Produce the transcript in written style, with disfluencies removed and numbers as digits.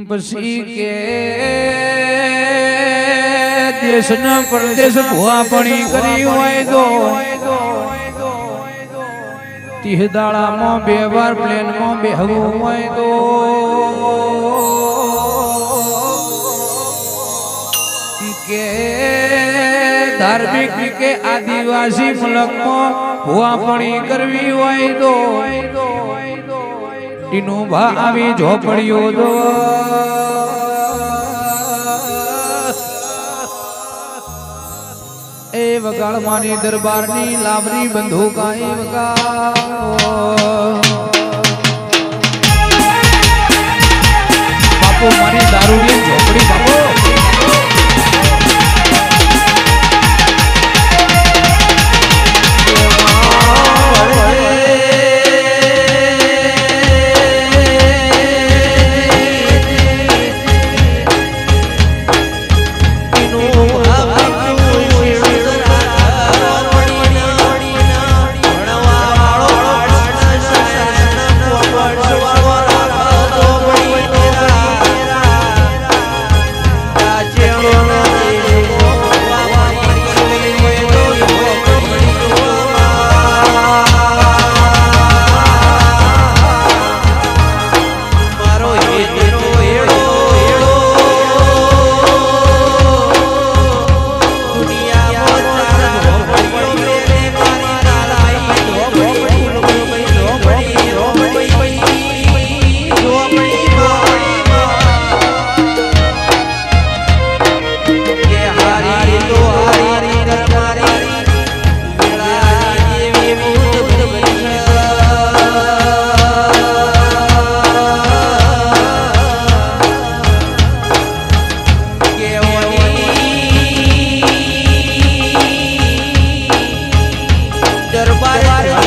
પછી કે દેશના પરદેશ ભુવાપણી કરી હોય તો તીહદાળામાં 2 વાર પ્લેનમાં બેહવું હોય તો કે ધાર્મિક કે આદિવાસી મુલકમાં ભુવાપણી કરવી હોય તો ટીનુભા આવી ઝોપડીઓ દો એ વગાડ મારી દરબારની લાવરી બંદૂકાઈ વગાડ બાપુ મારી દારૂની ઝોપડી બાપુ દરબાર